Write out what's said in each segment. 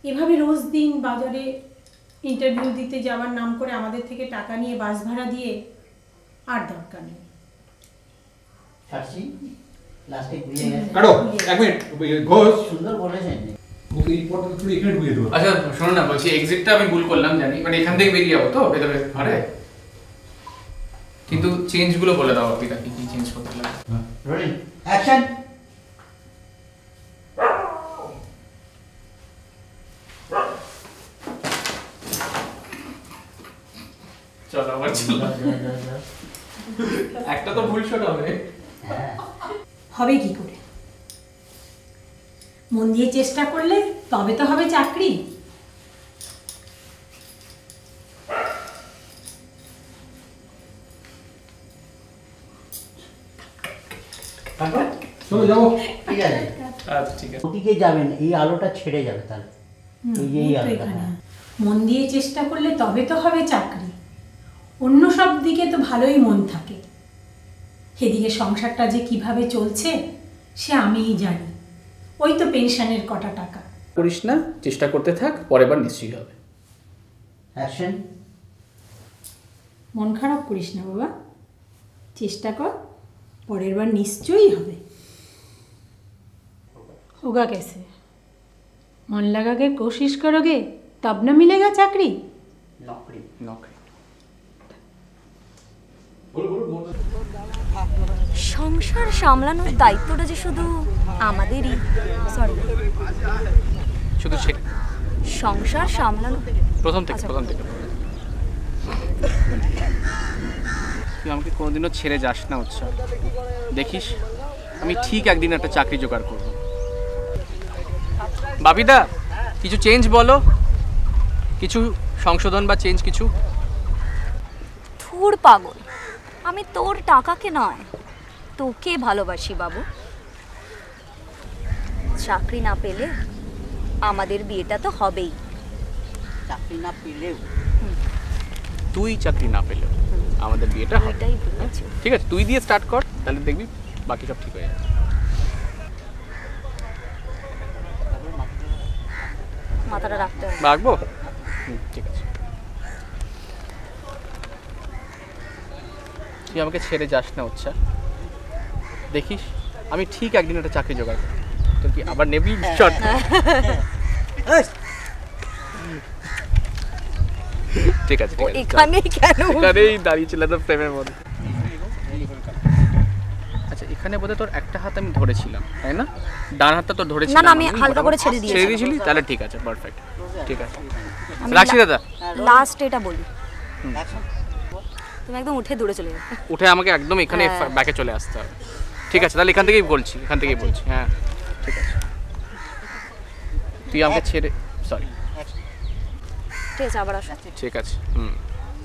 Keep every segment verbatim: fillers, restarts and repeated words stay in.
এভাবে রোজ দিন বাজারে ইন্টারভিউ দিতে যাওয়ার নাম করে আমাদের থেকে টাকা নিয়ে বাস ভাড়া দিয়ে আর দরকার নেই। লাস্টে ঘুরিয়ে গেছে। কাটো এক মিনিট ঘোষ সুন্দর বলেছেন। এই পটটা তুমি এখানে ঢুকিয়ে দাও। আচ্ছা শোনো না, বলছি এক্সিটটা আমি ভুল করলাম জানি, মানে এখান থেকে বেরিয়ে যাবো তো ভেতরে ঘরে, কিন্তু চেঞ্জ গুলো বলে দাও আপনি, কি কি চেঞ্জ করতে লাগে। Rolling action. চলো আবার চলো, একটা তো ভুল শট হবে। হবে কি করে? মন দিয়ে চেষ্টা করলে তবে তো হবে চাকরি। চলো যাবো। ঠিক আছে আচ্ছা ঠিক আছে, ওদিকে যাবেন, এই আলোটা ছেড়ে যাবে তাহলে। এই যে এই আলোটা, মন দিয়ে চেষ্টা করলে তবে তো হবে চাকরি। অন্য সব দিকে তো ভালোই মন থাকে, এদিকে সংসারটা যে কিভাবে চলছে সে আমিই জানি। ওই তো পেনশনের কটা টাকা। করিস না, চেষ্টা করতে থাক, পরের বার নিশ্চয়ই হবে। অ্যাকশন। মন খারাপ করিস না বাবা, চেষ্টা কর, পরের বার নিশ্চয়ই হবে। होगा कैसे? मन लगा के कोशिश करोगे तब न मिलेगा चाकरी। নকরি নকরি। সংসার সামলানোর দায়িত্বটা যে শুধু আমাদেরই, সরি শুধু সে সংসার সামলানো প্রথম থেকে প্রথম থেকে তুই আমাকে কোনোদিনও ছেড়ে যাস না উৎসাহ, দেখিস আমি ঠিক একদিন একটা চাকরি জোগাড় করব। বাপিদা কিছু চেঞ্জ বলো, কিছু সংশোধন বা চেঞ্জ কিছু। ধুর পাগল, আমি তোর টাকাকে নয় তোকে ভালোবাসি বাবু। চাকরি না পেলে আমাদের বিয়েটা তো হবেই। চাকরি না পেলেও তুই চাকরি না পেলেও আমাদের বিয়েটা হবে। এটাই বলেছি। ঠিক আছে, তুই দিয়ে স্টার্ট কর, তাহলে দেখবি বাকি সব ঠিক হয়ে যাবে। মাথাটা রাখতে হবে। রাখবো? হুম, ঠিক আছে। তুই আমাকে ছেড়ে যাস না উৎসাহ, দেখিস আমি ঠিক একদিন একটা চাকরি জোগাড় করব। তো কি আবার নেবি শট? ঠিক আছে, ঠিক আছে। এখানেই কেন? এখানেই দাঁড়িয়ে ছিল তো প্রেমের মধ্যে। আচ্ছা এখানে বোধহয় তোর একটা হাত আমি ধরেছিলাম, তাই না? ডান হাতটা তো ধরেছিলাম। না না, আমি হালকা করে ছেড়ে দিয়েছি। ছেড়ে দিয়েছিলি? তাহলে ঠিক আছে, পারফেক্ট। ঠিক আছে, রাখছি দাদা। লাস্ট এটা বলি, তুমি একদম উঠে দূরে চলে যাবে। উঠে আমাকে একদম এখানে ব্যাকে চলে আসতে হবে। ঠিক আছে, তাহলে এখান থেকেই বলছি, এখান থেকেই বলছি। হ্যাঁ ঠিক আছে, তুই আমাকে ছেড়ে, সরি ঠিক আছে আবার আসো। ঠিক আছে, হুম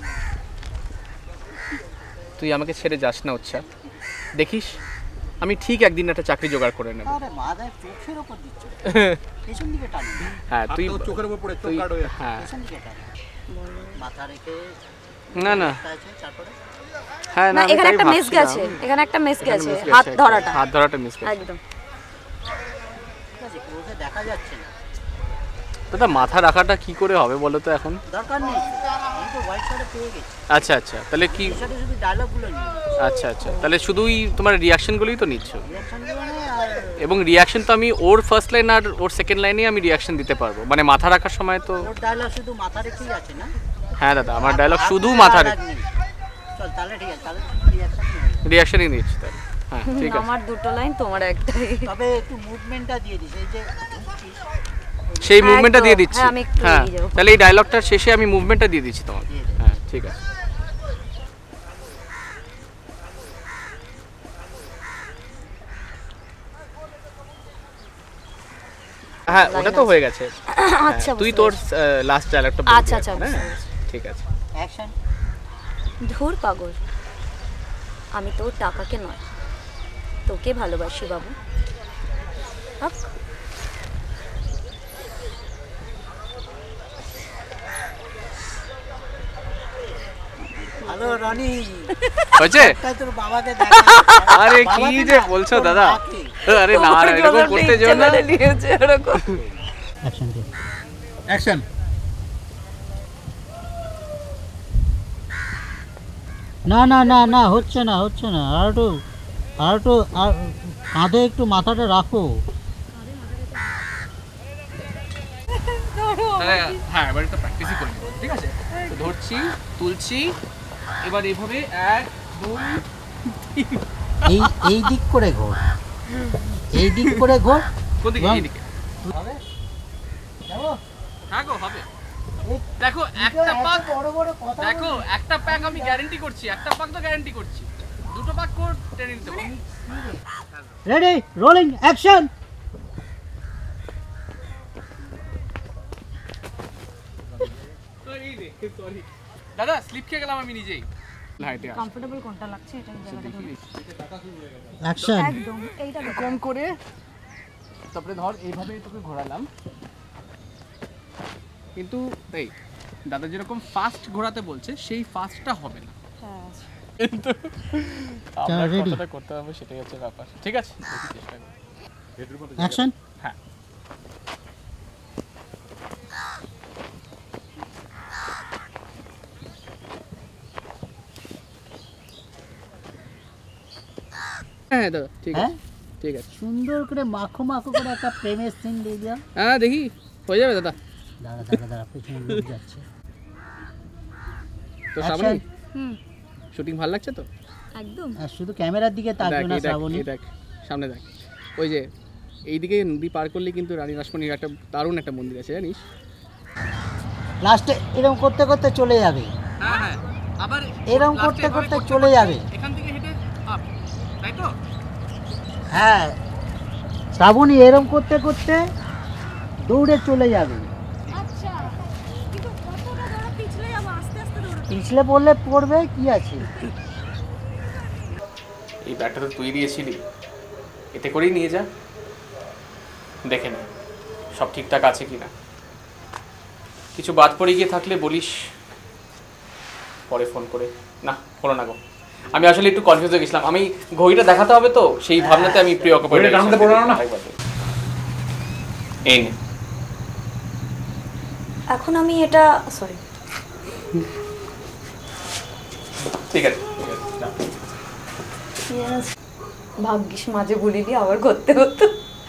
তুই আমাকে ছেড়ে যাস না উৎসাহ, দেখিস আমি ঠিক একদিন একটা চাকরি জোগাড় করে নেব। আরে মাথায় চোখের উপর দিচ্ছ, পেছন দিকে টান। হ্যাঁ তুই চোখের উপর পড়ে চোখ তুই- কাট হয়ে হ্যাঁ পেছন দিকে টান, মাথা রেখে না না আছে তারপরে। হ্যাঁ না না, আমি এখানে তাই একটা মিস ভাবছিলাম। গেছে, এখানে একটা মিস এখানে গেছে, miss গেছে হাত একটা। ধরাটা হাত ধরাটা মিস গেছে। একদম। ঠিক আছে, ক্লোজে দেখা যাচ্ছে না, দাদা মাথা রাখাটা কি করে হবে বলো তো এখন? দরকার নেই, আমি তো হোয়াইট শার্টে পেয়ে গেছি। আচ্ছা আচ্ছা, তাহলে কি? এর সাথে শুধু ডায়লগগুলো নিয়ে আচ্ছা আচ্ছা, তাহলে শুধুই তোমার রিয়াকশনগুলোই তো নিচ্ছ, রিয়াকশনগুলো নেই। আর এবং রিয়াকশন তো আমি ওর ফার্স্ট লাইন আর ওর সেকেন্ড লাইনে আমি রিয়াকশন দিতে পারবো, মানে মাথা রাখার সময় তো। ওর ডায়লগ শুধু মাথা রেখেই আছে না? হ্যাঁ দাদা, আমার ডায়লগ আর শুধু কোনো মাথা dialogue রেখে নেই। চল তাহলে ঠিক আছে, তাহলে রিয়াকশন রিয়াকশনই নিচ্ছি তাহলে। হ্যাঁ ঠিক আছে, আমার দুটো লাইন, তোমার একটাই। তবে একটু মুভমেন্টটা দিয়ে দিস, এই যে সেই মুভমেন্টটা একদম, দিয়ে দিচ্ছি। হ্যাঁ, আমি একটু হ্যাঁ এগিয়ে যাবো। তাহলে এই ডায়লগটার শেষে আমি মুভমেন্টটা দিয়ে দিচ্ছি তোমাকে। দিয়ে দে। হ্যাঁ ঠিক আছে। হ্যাঁ ওটা তো হয়ে গেছে। আচ্ছা তুই বুঝতে তোর পেরেছি। লাস্ট ডায়লগটা বল। আচ্ছা, আচ্ছা, বুঝতে হ্যাঁ পেরেছি। ঠিক আছে। অ্যাকশন। ধুর পাগল, আমি তোর টাকাকে নয় তোকে ভালোবাসি বাবু। আপ। হ্যালো রনি, হয়েছে? তাই তোর বাবাকে দেখা। আরে কি বাবাকে যে না, বলছো তোর দাদা? মাকে। আরে না না, এরকম করতে যেও না। অ্যাকশন দে। অ্যাকশন। না না না না হচ্ছে না হচ্ছে না আর একটু আর একটু আর কাঁধে একটু মাথাটা রাখো। তাহলে হ্যাঁ এবার একটা প্র্যাকটিসই করে নেবো, ঠিক আছে? তো ধরছি, তুলছি, এবার এইভাবে এক দুই এই এই দিক করে ঘোর, এই দিক করে ঘোর। কোনদিকে? এইদিকে। হবে যাবো। হ্যাঁ গো হবে। দেখো একটা পাক, বড় বড় কথা দেখো একটা প্যাক আমি গ্যারান্টি করছি, একটা পাক তো গ্যারান্টি করছি, দুটো পাক কোর টেনে নিতে পারবো। Ready rolling action. সরি দাদা, স্লিপ খেয়ে গেলাম আমি নিজেই। লাইটে আস কমফোর্টেবল কোনটা লাগছে এটা জায়গাটা ধরে অ্যাকশন। একদম এইটা দেখো। কম করে তারপরে ধর এইভাবে তোকে ঘোরালাম, কিন্তু এই দাদা যেরকম ফাস্ট ঘোরাতে বলছে সেই ফাস্টটা হবে না, হ্যাঁ কিন্তু আমরা চলো, ready? কতটা করতে হবে সেটাই হচ্ছে ব্যাপার। ঠিক আছে, দেখি চেষ্টা করি। অ্যাকশন। হ্যাঁ হ্যাঁ দাদা ঠিক হ্যাঁ আছে, ঠিক আছে। সুন্দর করে মাখো মাখো করে একটা প্রেমের সিন দিয়ে দিলাম। হ্যাঁ দেখি হয়ে যাবে দাদা। দাঁড়া দাঁড়া দাঁড়া পেছনে লোক যাচ্ছে। তো Action. শ্রাবণী হুম শুটিং ভালো লাগছে তো? একদম। আর শুধু ক্যামেরার দিকে দেখ তাকবে না এই দেখ শ্রাবণী। এই দেখ সামনে দেখ, ওই যে এইদিকে নদী পার করলে কিন্তু রানী রাসমণির একটা দারুণ একটা মন্দির আছে জানিস? লাস্টে এরকম করতে করতে চলে যাবে, হ্যাঁ হ্যাঁ আবার এরকম করতে করতে চলে যাবে। এখান থেকে হেঁটে আপ, তাই তো? হ্যাঁ শ্রাবণী এরকম করতে করতে দৌড়ে চলে যাবে। আচ্ছা কিন্তু কতটা ধরে পিছলে যাবো, আস্তে আস্তে দৌড়ো। পিছলে পড়লে পড়বে কি আছে। এই ব্যাগটা তো তুই দিয়েছিলি, এতে করেই নিয়ে যা, দেখে নে সব ঠিকঠাক আছে কি না। কিছু বাদ পড়ে গিয়ে থাকলে বলিস পরে ফোন করে। না হলো না গো, আমি আসলে একটু কনফিউজ হয়ে গেছিলাম, আমি ঘড়িটা দেখাতে হবে তো সেই ভাবনাতে আমি প্রিয় অকুপাইড ঘড়িটা টানতে পারো না? এই নে। এখন আমি এটা সরি ঠিক আছে ভাগ্যিস মাঝে বলিনি আবার করতে হতো।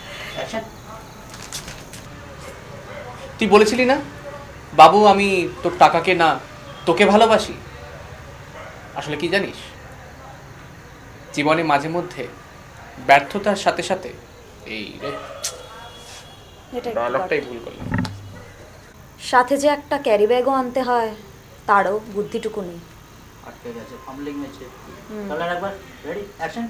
তুই বলেছিলি না বাবু আমি তোর টাকাকে না তোকে ভালোবাসি। আসলে কি জানিস, জীবনে মাঝে মধ্যে ব্যর্থতার সাথে সাথে এই রে এটা ডায়লগটাই ভুল করলাম। সাথে যে একটা ক্যারি ব্যাগও আনতে হয় তারও বুদ্ধিটুকু নেই। আটকে গেছে ফাম্বলিং মেছে। তাহলে একবার রেডি অ্যাকশন।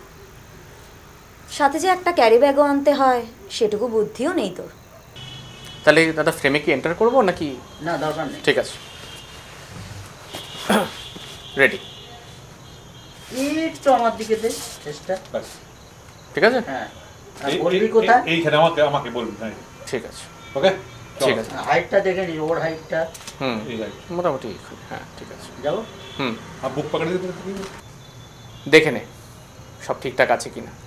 সাথে যে একটা ক্যারি ব্যাগও আনতে হয় সেটুকু বুদ্ধিও নেই তোর। তাহলে দাদা ফ্রেমে কি এন্টার করবো নাকি? না দরকার নেই। ঠিক আছে রেডি। একটু আমার দিকে দে চেষ্টা। ব্যাস। ঠিক আছে হ্যাঁ আর এই- বলবি এই- কোথায়? এইখানে আমাকে আমাকে বলবি, হ্যাঁ ঠিক আছে ওকে ঠিক আছে হাইটটা দেখে নি, ওর হাইটটা হুম এই যাই মোটামুটি হ্যাঁ ঠিক আছে যাবো। হুম আর বুক পকেটে দিতে থাকি। দেখে নে সব ঠিকঠাক আছে কি না,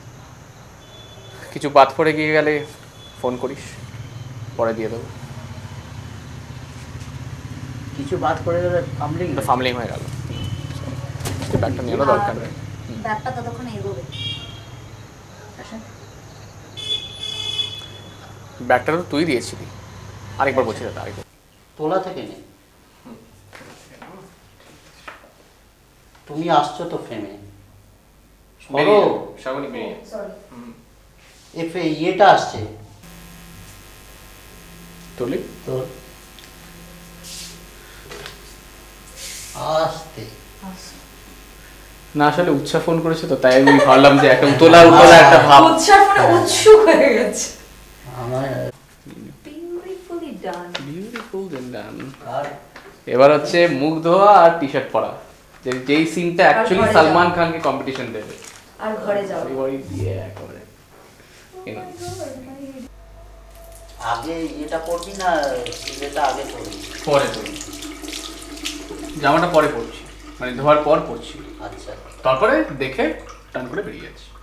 কিছু বাদ পড়ে গিয়ে গেলে ফোন করিস, পরে দিয়ে দেবো। কিছু বাদ করে গেলে ফাম্বলিং। এটা ফামলিং হয়ে গেল, ব্যাগটা নিয়ে দরকার নেই। ব্যাগটা ততক্ষণ এগোবে। ব্যাগটা তো তুই দিয়েছিলি, আরেকবার বলছি দাদা আরেকবার। তোলা থেকে নে। তুমি আসছো তো ফ্রেমে সরো। শ্রাবণী বেরিয়ে সরি এফে ইয়েটা আসছে তুলি তোর আসতে। না আসলে উৎসাহ ফোন করেছে তো তাই আমি ভাবলাম যে একদম তোলা উঠোলা একটা ভাব। উৎসাহ মানে উৎসুক হয়ে গেছে। আমার বিউটিফুলি ডান। বিউটিফুল দেন ডান। আর এবার হচ্ছে মুখ ধোয়া আর টি শার্ট পরা, যে যেই সিনটা অ্যাকচুয়ালি ঘরে সালমান যাও। খানকে কম্পিটিশন দেবে। আর ঘরে যাও। ওই দিয়ে একেবারে এই নাও। আগে এটা পড়বি না এটা আগে পড়বি? পরে পড়ি, জামাটা পরে পরছি, মানে ধোয়ার পর পরছি, আচ্ছা তারপরে দেখে টান করে বেরিয়ে যাচ্ছি।